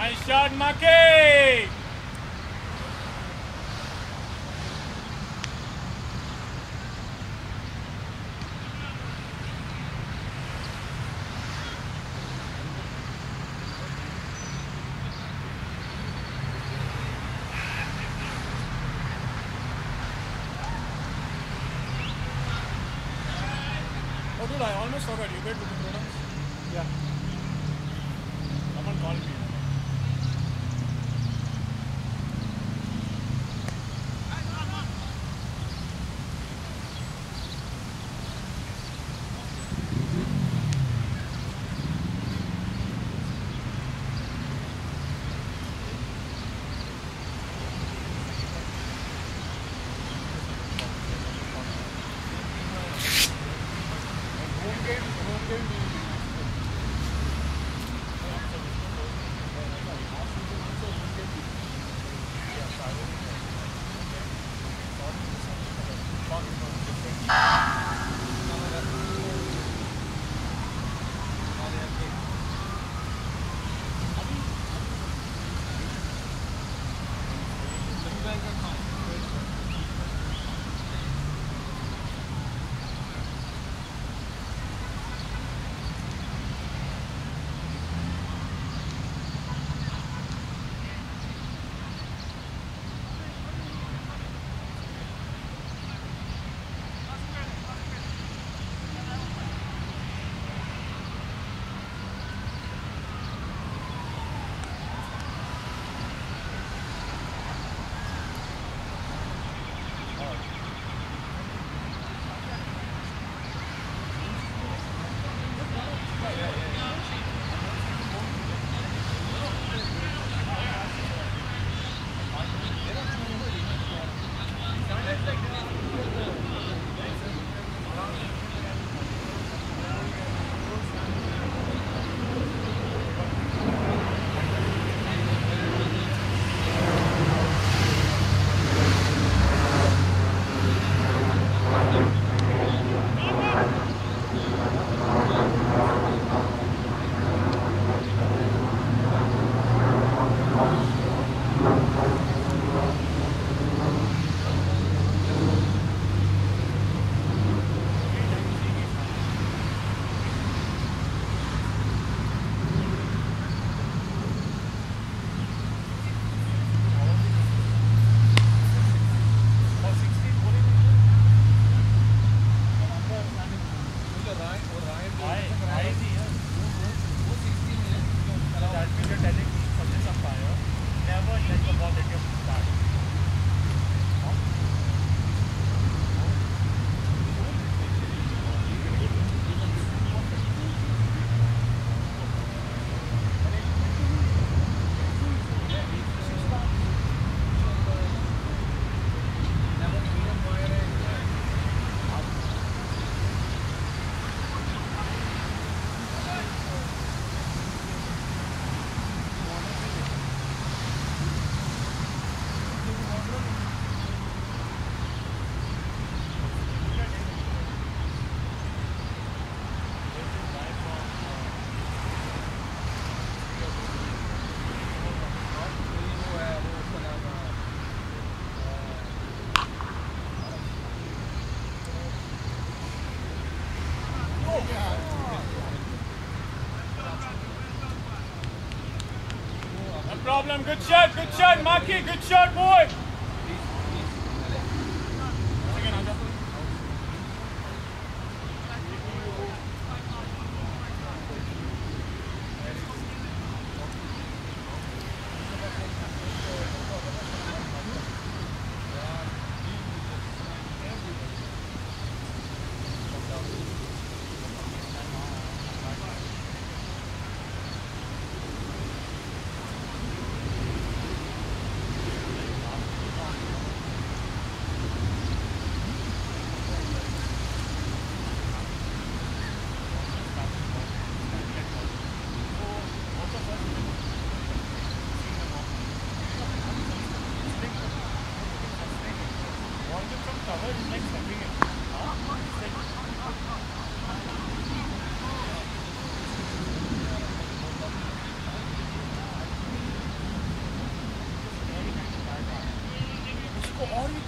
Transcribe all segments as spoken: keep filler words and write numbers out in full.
Nice shot, Maki! Oh dude, I almost forgot. You get to the products? Yeah. Someone called me. Problem. Good shot, good shot, Maki, good shot, boy.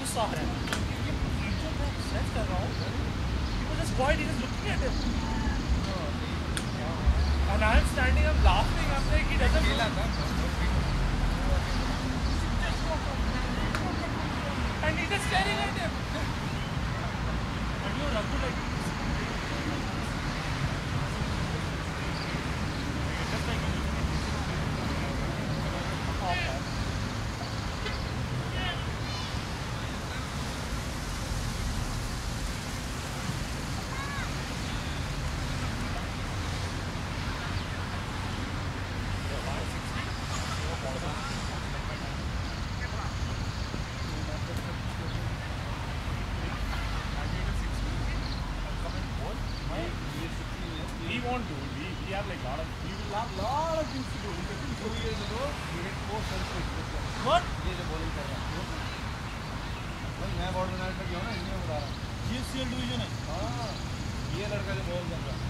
गुस्सा आ रहा है set कर रहा हूँ he was just quiet, he was looking at him and I am standing, I'm laughing, I'm like he doesn't know and he's just staring at him and you Raghu like we won't do. We, we have like lot of we will have lot of things to do. Two years ago, we had four selfies. What? ये जो bowling कर रहा है. भाई मैं ball बनाने का क्यों ना इसमें बता रहा हूँ. ये सीएल डिवीजन है. हाँ. ये लड़का जो बॉल कर रहा है.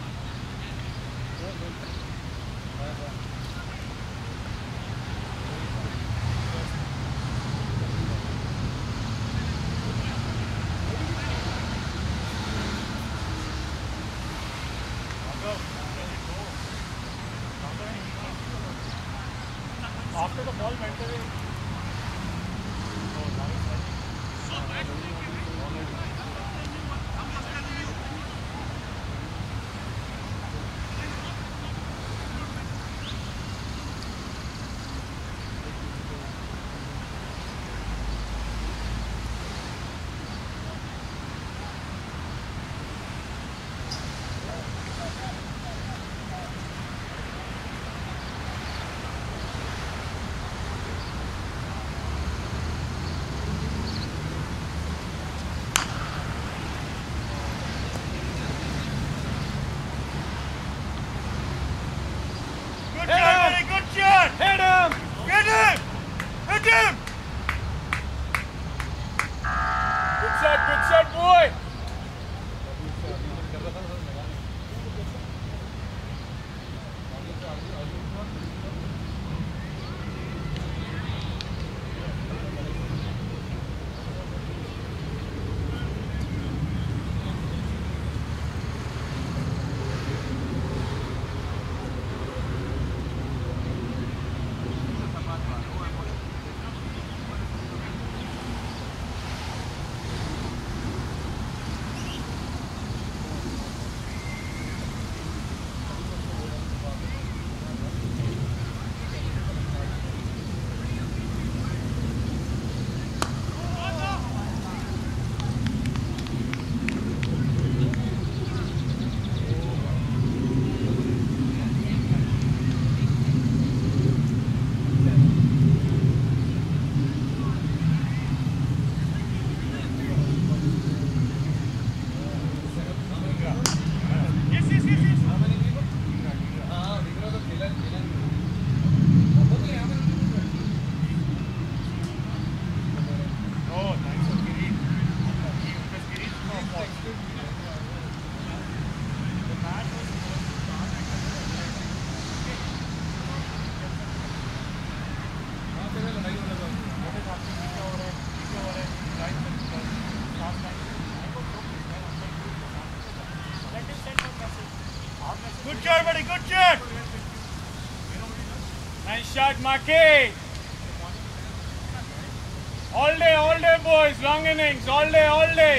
After the ball went away. Oh, nice. Good shot, buddy, good shot! Hit him! Hit him! Hit him! Good shot, good shot, boy! Good shot, buddy, good shot! Nice shot, Maki! All day, all day, boys, long innings, all day, all day!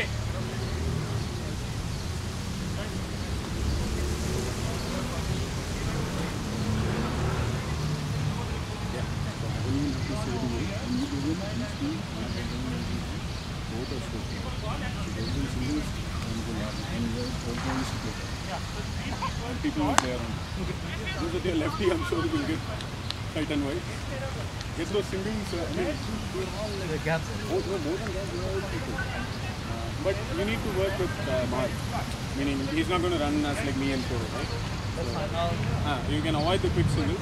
People out there, those are their lefty, I'm sure will get right and wide. Get those singles, uh, I mean, The gaps. more, more than that, they are all people. Uh, but you need to work with uh, Mark, meaning he's not going to run as like me and Koro, right? That's fine. I'll Uh, you can avoid the quick singles.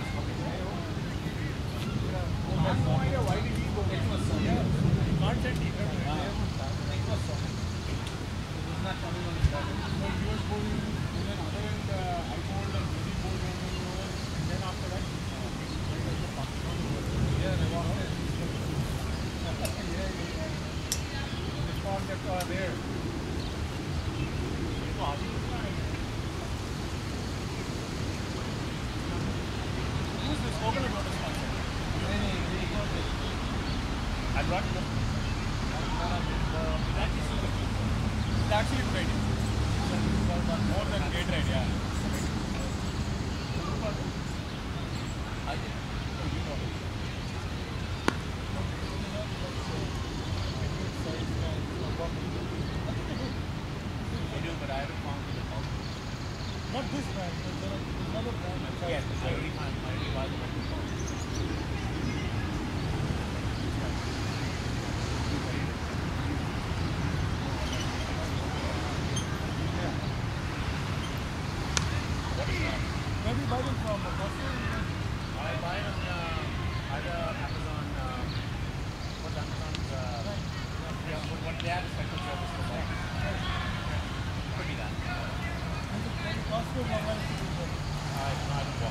can't send there. Who's this? Open it, open it. I brought it up. It's actually great. More than Gatorade, yeah. I did. I do, but I haven't found the top. Not this brand, but there are another brand. Yes, I already found. I already bought the top. Where do you buy them from? I buy it on uh, either Amazon. Uh, what's Amazon's? Uh, yeah, what, what they have is special service for that. Could be that. And the Costco online to do that. I no, I don't walk.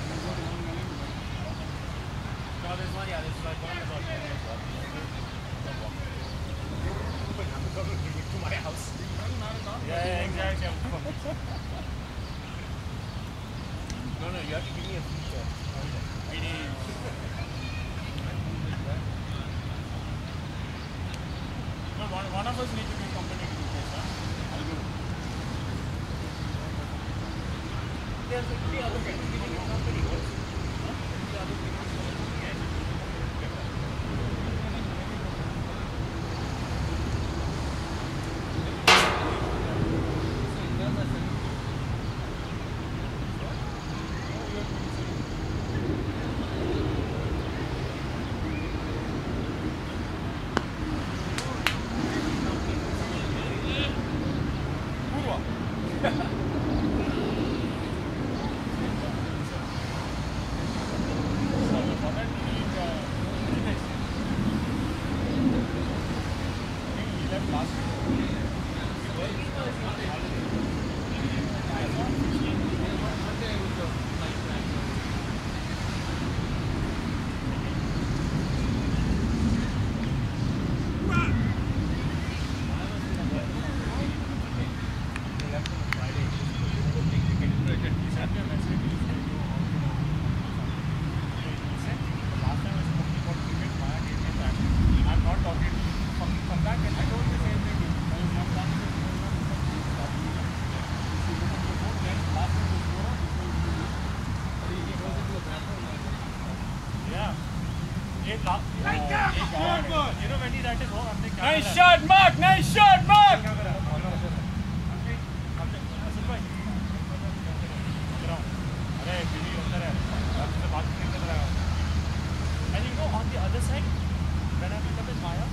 No, there's one. Yeah, there's like one Amazon here as well. Don't walk. Amazon will bring it to my house. Yeah, yeah, exactly. No, no, you have to give me a feature. I need. No, one, one of us need to be company to do this, huh? I'll do it. There's like three other friends giving you company. What's huh? Three other people. Yes. Nice shot, Mark! Nice shot, Mark! And you go on the other side, when I pick up his Maya.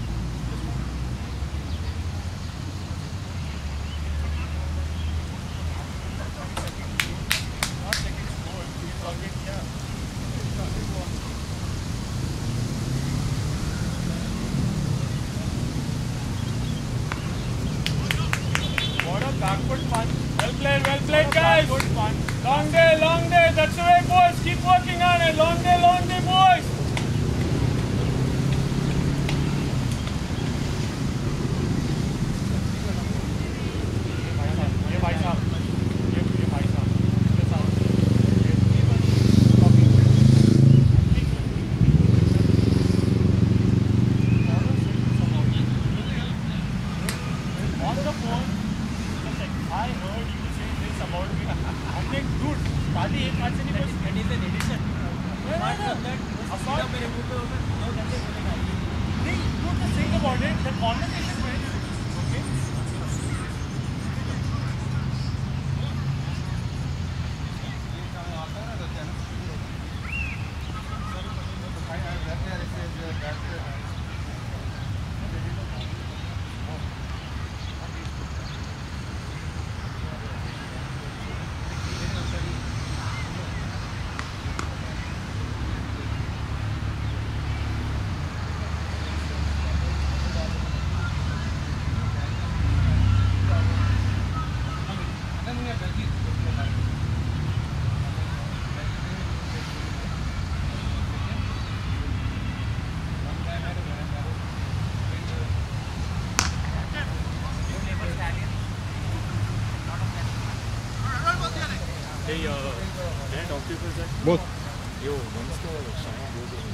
Not taking slow, he's always here. Backward punch. Well played, well played, guys. Long day, long day. That's the way, boys. Keep working on it. Long day, long day, boys. Both. Yo, once the Shama goes in.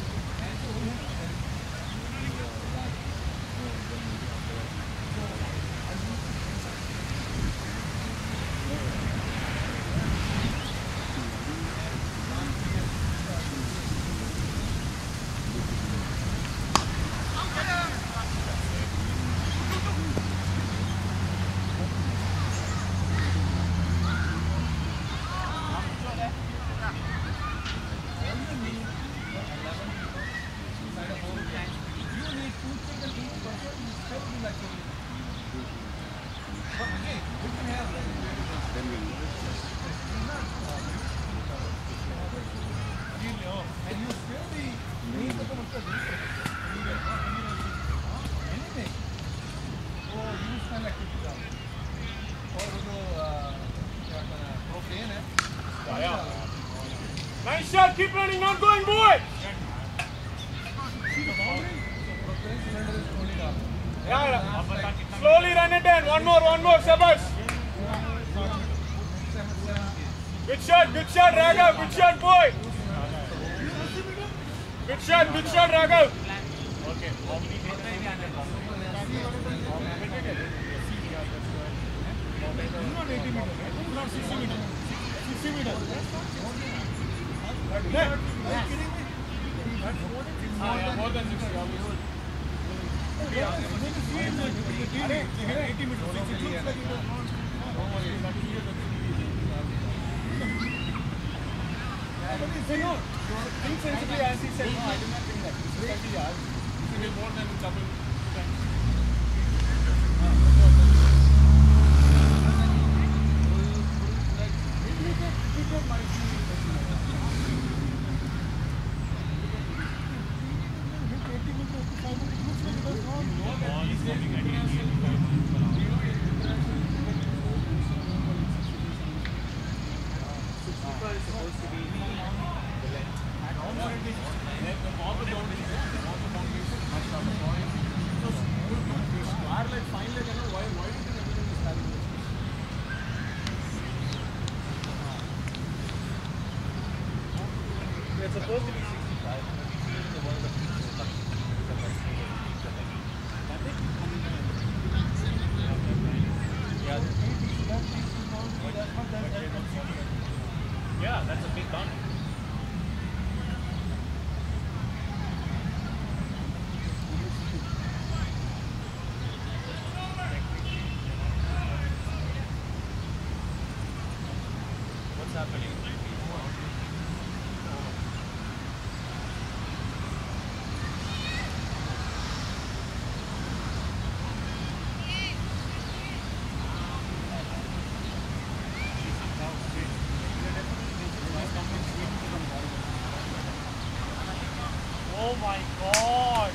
Nice shot, keep running, not going, boy! Yeah, slowly run it in, one more, one more, Sabas. Good shot, good shot, Raghav, good shot, boy! Good shot, good shot, Raghav. Okay. Not eighty meters, not sixty meters. sixty meters. Yeah. Ah, yeah, more than sixty. eighty meters. It looks like it was not. No, think sensibly as he said, no, I do not think that. This is thirty yards. This will be more than double two times. It's supposed to be sixty-five. Yeah, that's a big boundary. What's happening? Oh my God!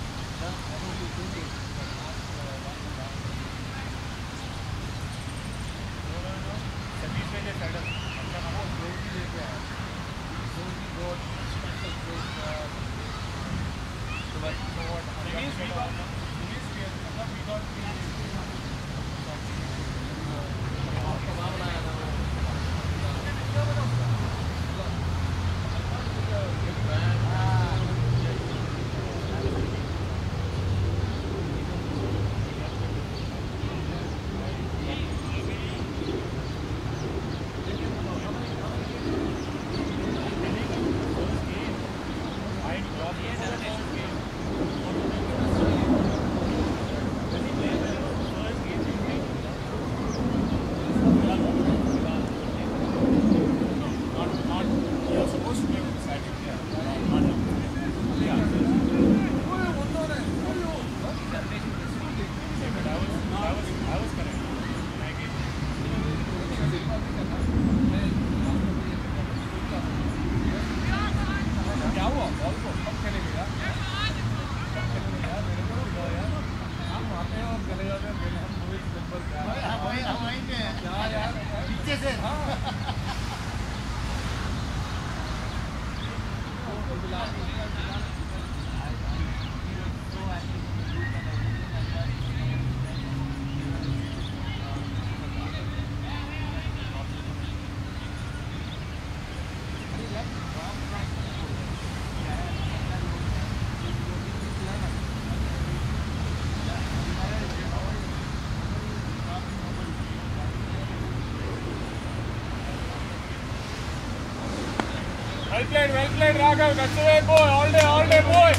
Well played, well played, Raghav. That's the way, boy. All day, all day, boy.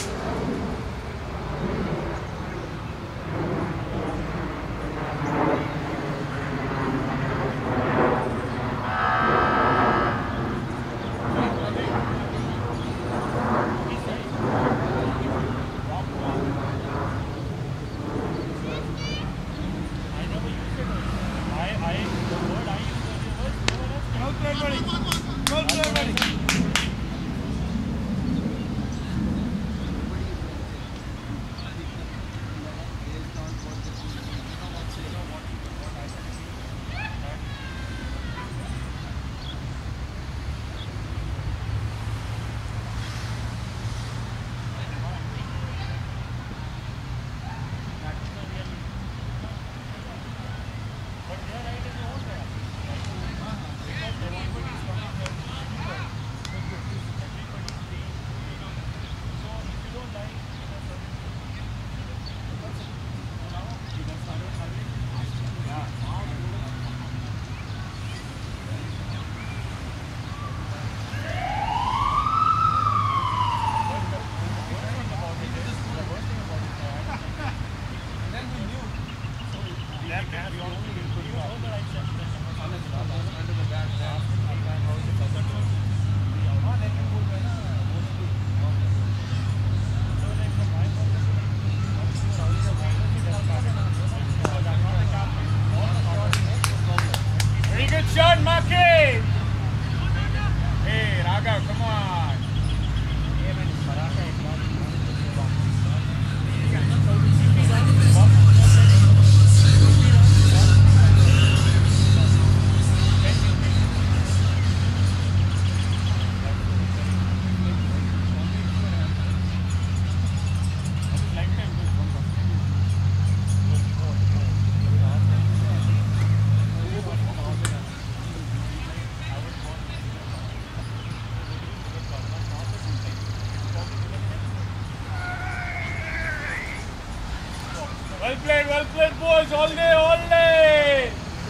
Well played, well played, boys. All day, all day.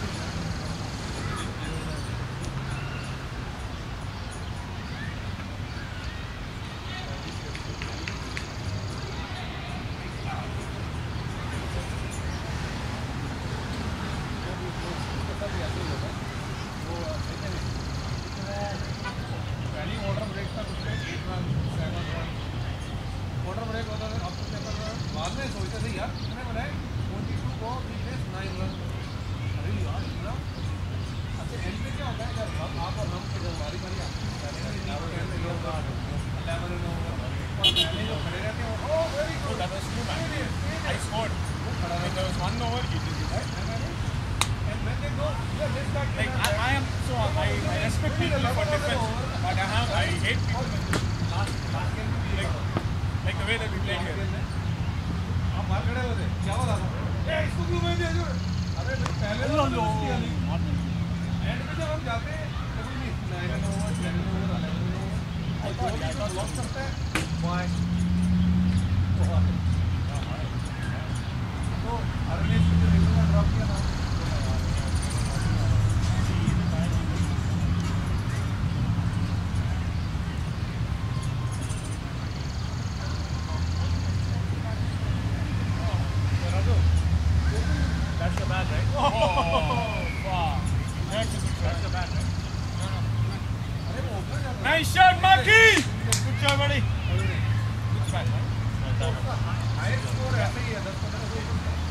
Nice shot, Maki! Good job, buddy. Good shot. High score ऐसे ही है दस पंद्रह सौ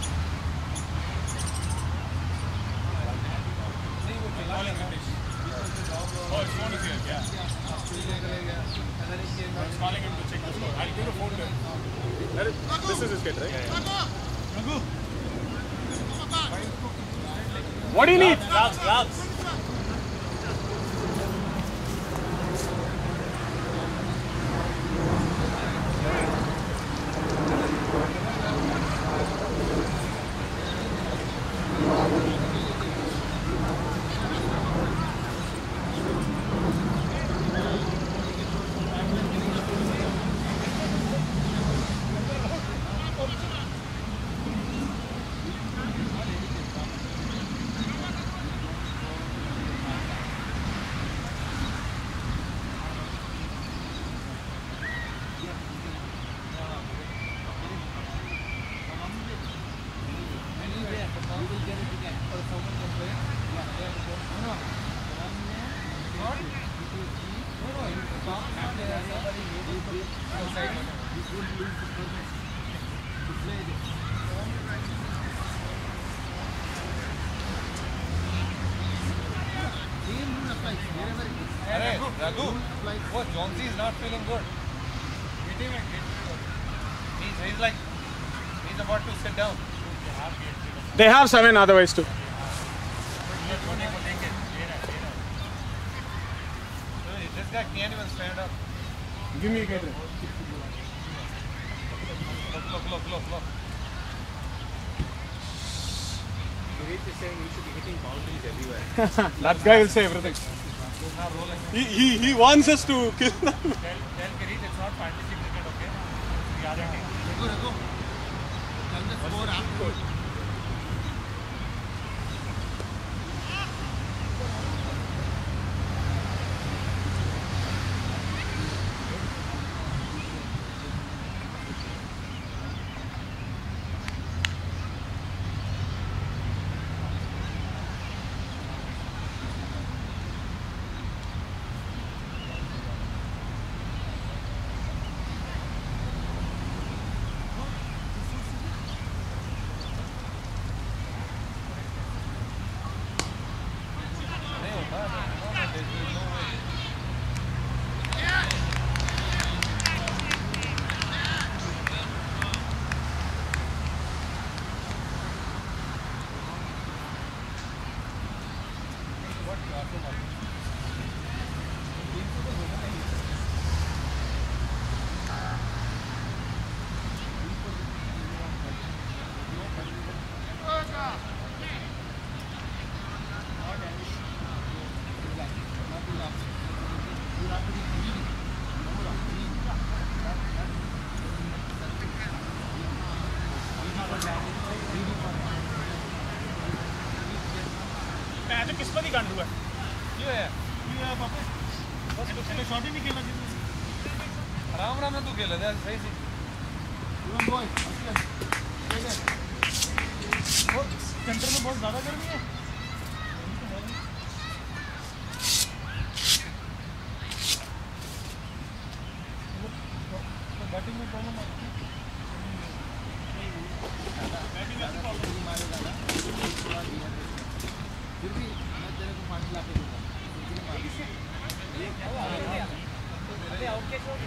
नहीं वो चला Oh, it's one is here, yeah. I'm calling him to check the score. I'll give a phone to him. That is, this is his kid, right? Yeah, yeah. What do you need? Gloves, gloves. अरे रघु, वो Jonesy is not feeling good. He's, he's like, he's about to sit down. They have seven otherwise too. This guy can't even stand up. Give me a get. Look, look, look, look, look. Kirit is saying you should be hitting boundaries everywhere. That guy will say everything. He, he, he wants us to kill them. Tell, tell Kirit it's not fantasy cricket, okay? It's reality. Raghu, Raghu. Tell the score after. Match किस्मत ही गांडू है क्यों है ये पापा बस कुछ नहीं शॉट ही नहीं खेलना चाहिए आराम आराम में तू खेल रहा है सही से बॉय सेंटर में बहुत ज़्यादा गर्मी है बैटिंग में प्रॉब्लम है बैटिंग में प्रॉब्लम मारेगा ना फिर भी मैं तेरे को पानी ला के दूंगा ये क्या अरे आउट कैच हो गया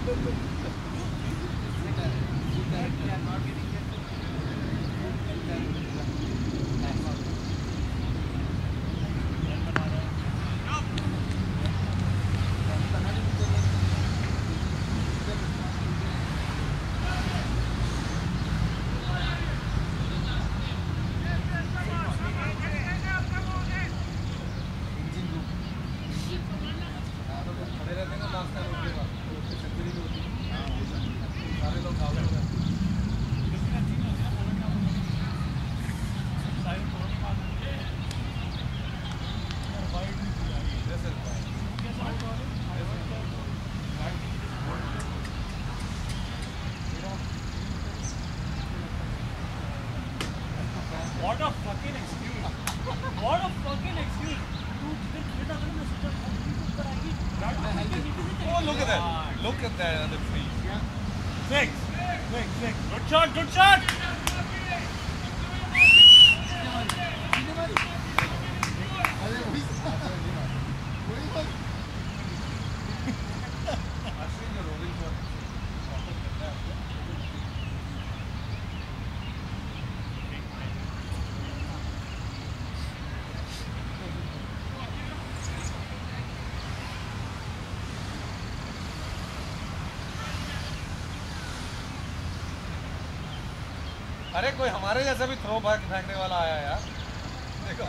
What a fucking excuse! What a fucking excuse! Dude, जिधर खेलना था ना सोचा ऊपर आएगी. Oh, look at that! Look at that on the free. Six, six, six. Good shot, good shot. अरे कोई हमारे जैसा भी थ्रो भाग फेंकने वाला आया यार. देखो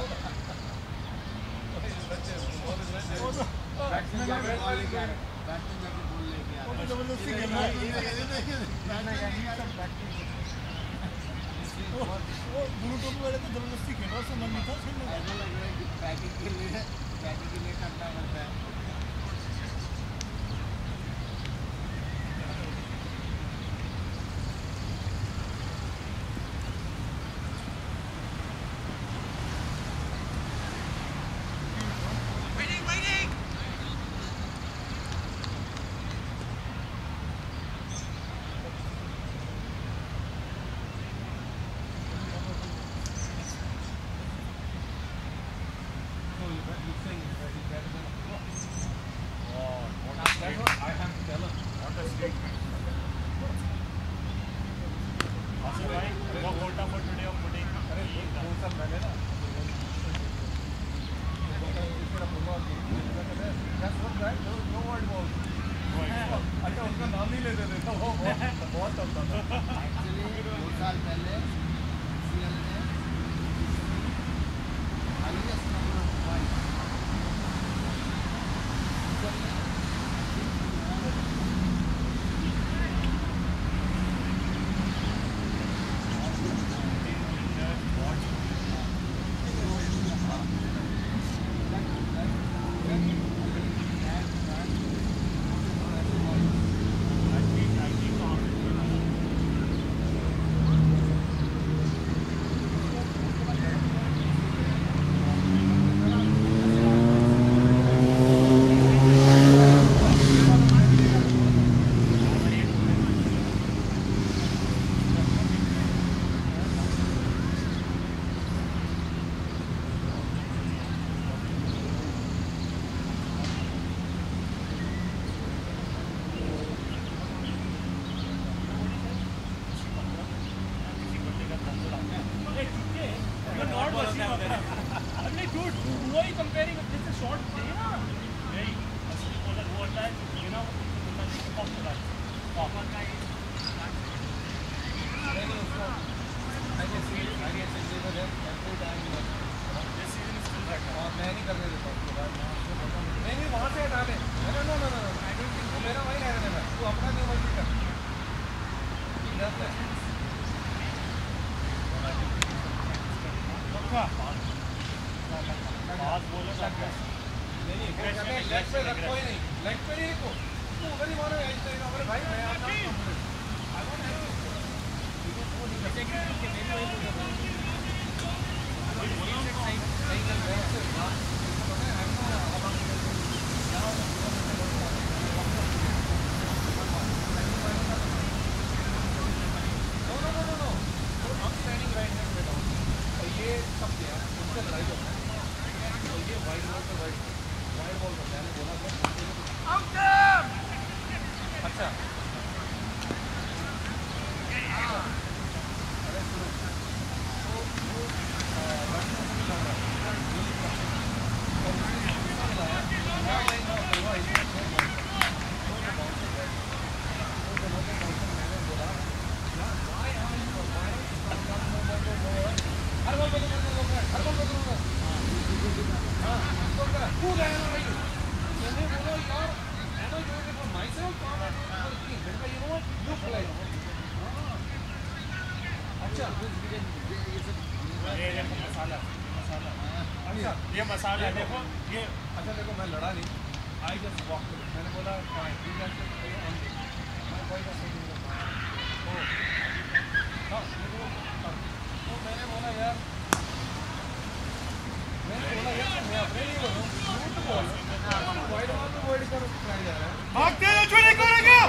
जबरदस्ती खेल रहा है. वो ब्लू टोपी वाले तो जबरदस्ती खेल रहा, उससे मन नहीं था खेलने का. बैटिंग के लिए बैटिंग के लिए करना पड़ता है. अच्छा Who ran away? मैंने बोला यार, I know you did it for myself, or I did it for the team. मैंने कहा you know what? You play. अच्छा, ये देखो मसाला, मसाला। अच्छा, ये मसाला देखो, ये अच्छा देखो मैं लड़ा नहीं। I just walked away. मैंने बोला fine, you guys can play on this. My boy was saying that. Oh, no, तो मैंने बोला यार, मैंने बोला यार मैं अपने लिए बोल रहा हूँ, झूठ बोल रहा हूँ, वाइड बॉल में वाइड कर ट्राई जा रहा है। भागते हैं चुनी करेगा।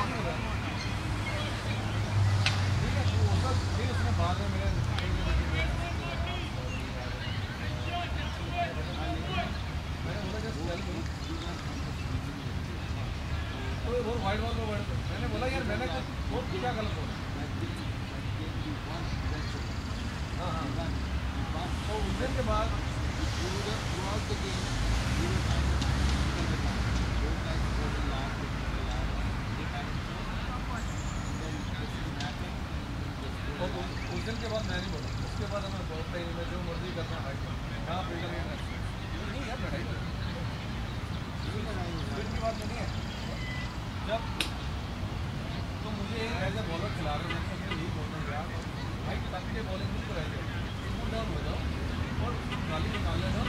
ठीक है, तो उसका फिर उसने बाद में मेरे मैंने बोला जस्ट टेल मी, तो वो वाइड बॉल में वाइड, मैंने बोला यार मैंने कुछ वो क्या गलत बोला। हाँ हाँ, तो उस दिन के बाद उस दिन के बाद मैं नहीं बोला, उसके बाद हमें बोलता ही नहीं, मैं जो मर्जी करता हूँ कहाँ फील्डर में नहीं यार लड़ाई की बात नहीं है। जब तो मुझे एज ए बॉलर खिला रहे हैं, मैं यही बोल रहा हूँ यार भाई ताकि बॉलिंग नहीं कराएंगे, कूल डाउन हो जाओ और गाली निकाल लेना।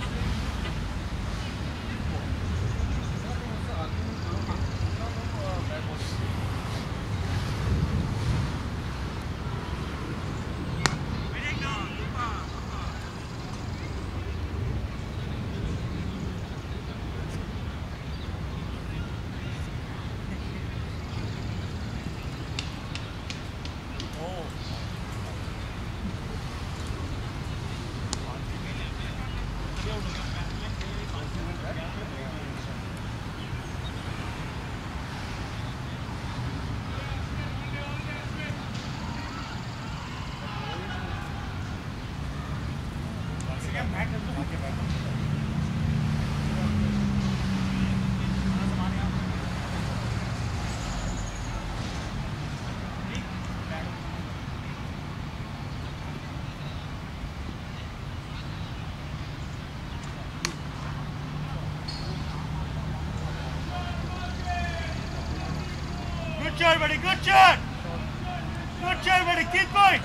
Good shot, buddy. Good shot. Good shot, buddy. Keep going.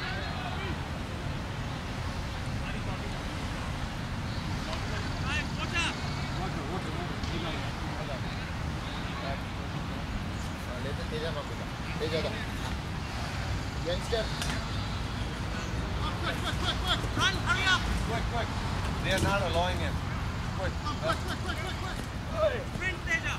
Teja ना बेटा, तेजा दा। Youngster. Quick, quick, quick, quick. Run, hurry up. Quick, quick. They are not allowing him. Quick. Quick, quick, quick, quick, quick. Sprint, Teja.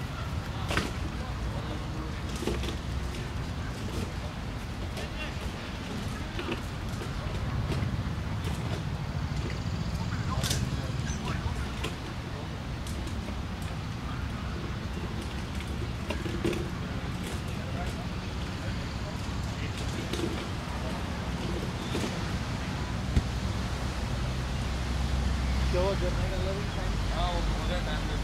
क्या वो journal का loving time? हाँ वो पूरे time पे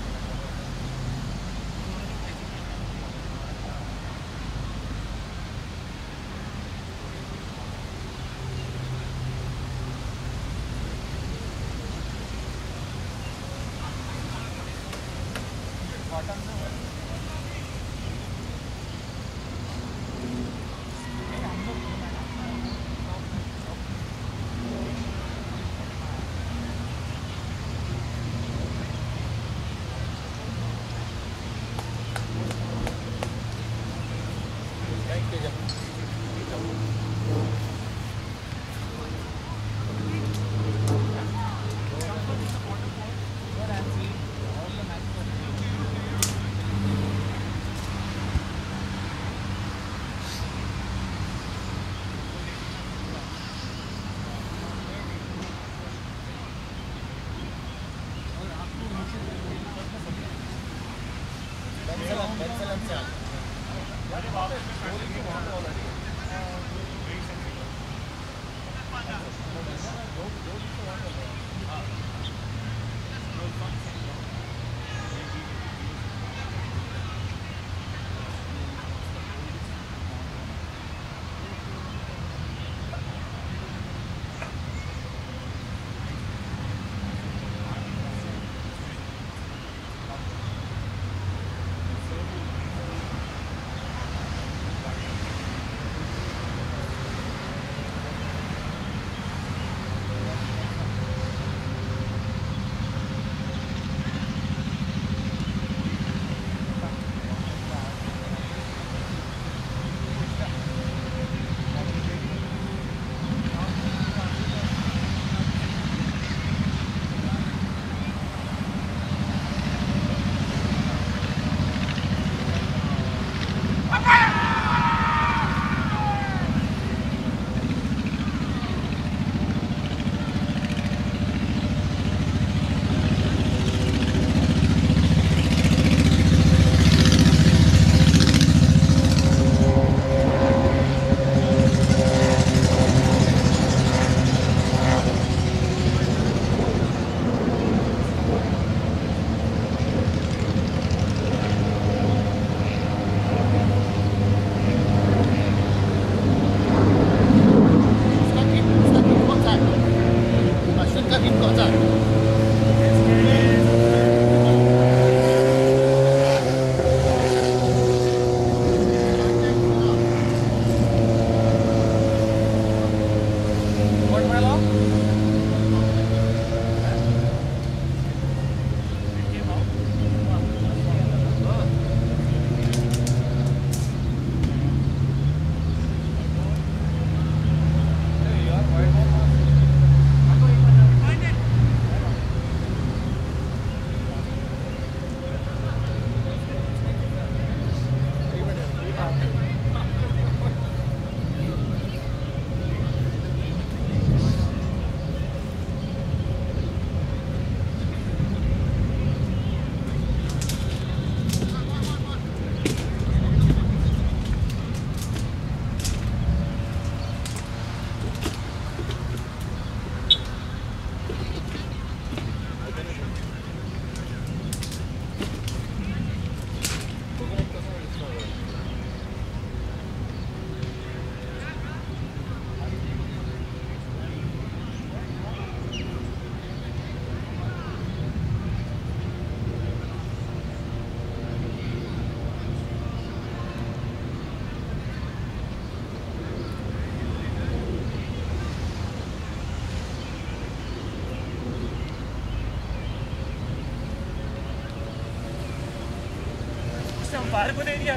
से अंपायर को दे दिया।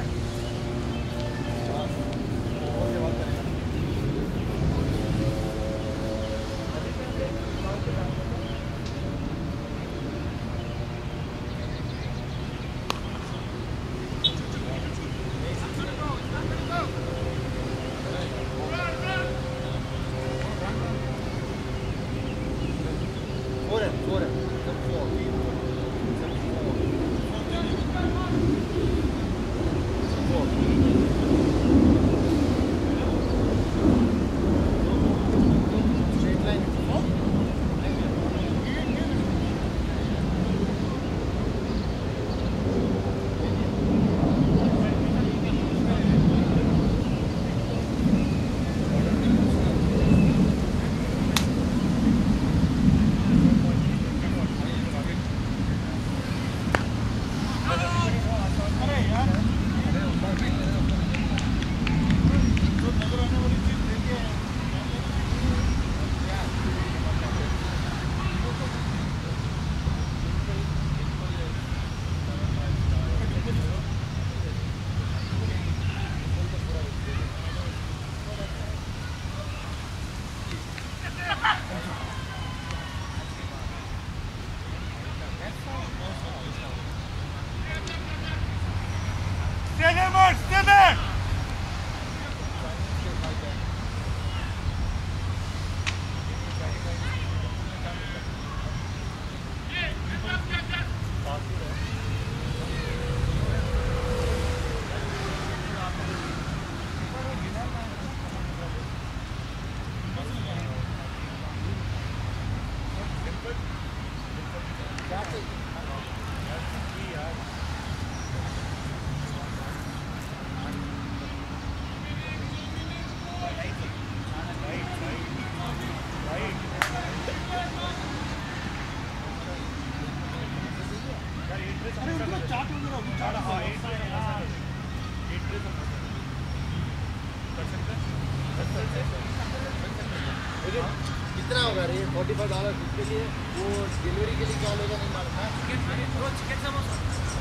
कितना होगा रे? फोर्टी फाइव डॉलर इसके लिए, वो डिलीवरी के लिए क्या लेगा नहीं मालूम है। चिकन समोसा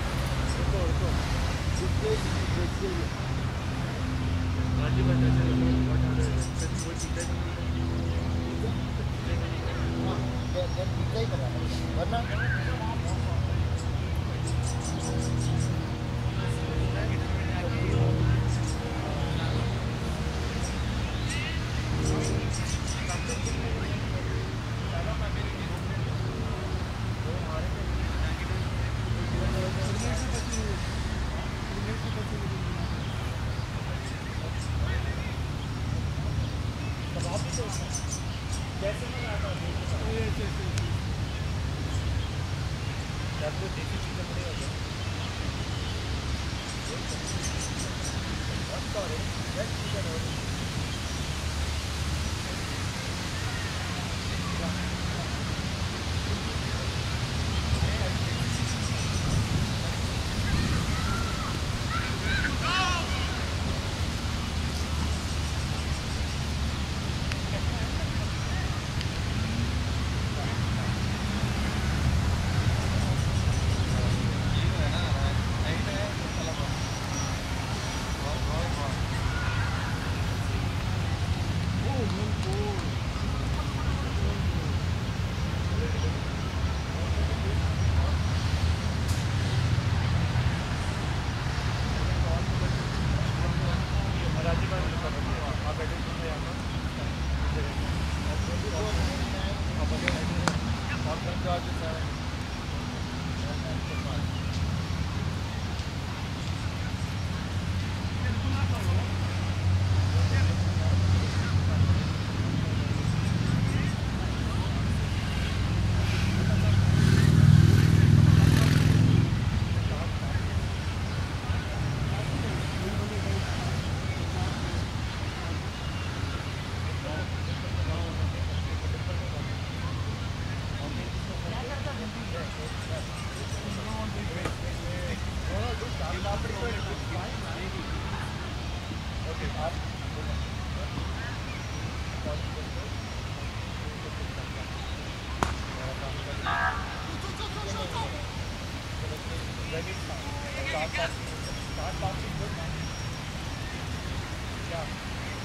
रुको रुको इसके इसके लिए हाँ पिज्जा ही करा वरना Ready? Hot boxing good, man. Yeah.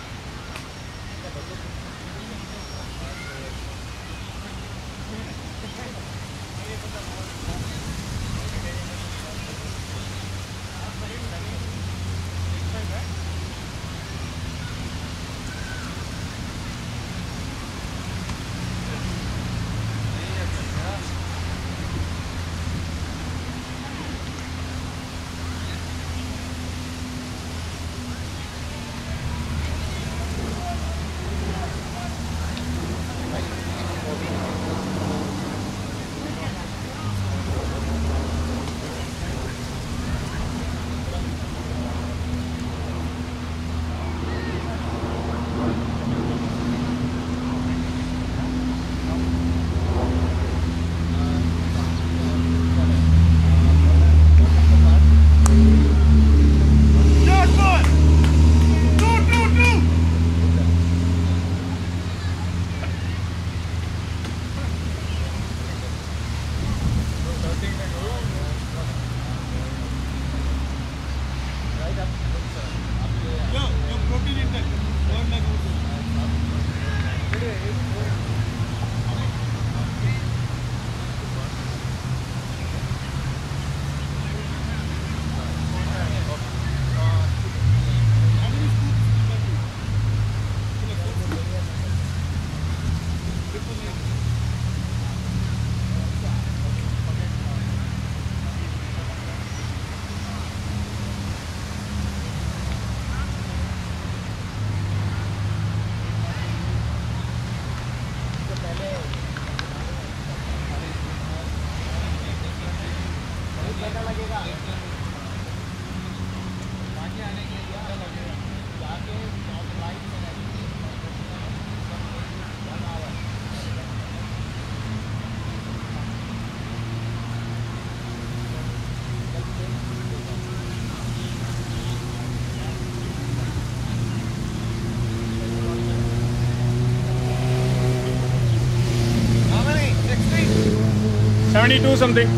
seventy-two something.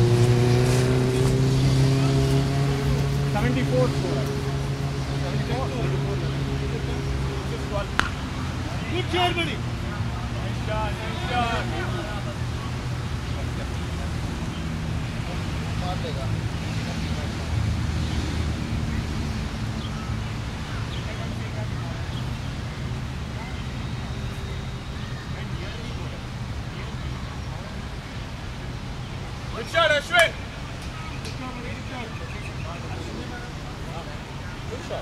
seventy-four. Good shot, buddy. Nice shot, nice shot. मार देगा Good shot, Ashwin. Good shot.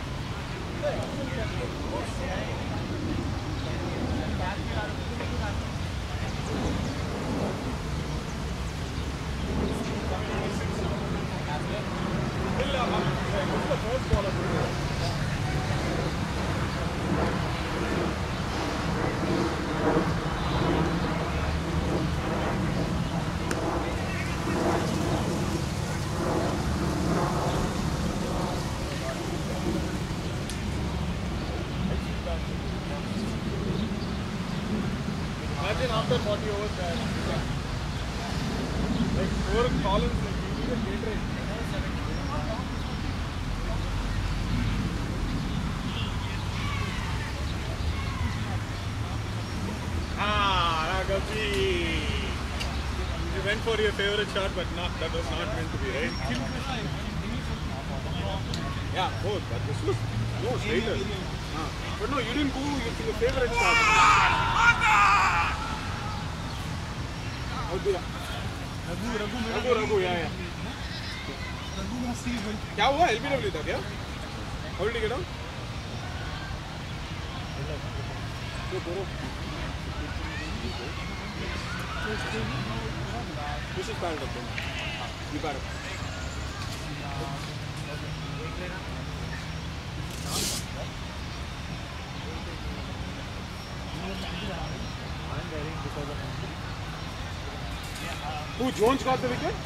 Imagine after forty overs that like four Collins like you need a Gatorade. Ah, Raghavji. You went for your favorite shot, but not that was not meant to be, right? Yeah, both. But this was no straighter. Ah. But no, you didn't go with your favorite shot. Raghu, Raghu, Raghu, Raghu, yeah, yeah. क्या हुआ L B W था क्या? How did he get out? तो करो. This is part of it. You got it. Who, Jones got the wicket?